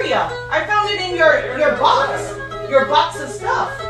area. I found it in your box of stuff.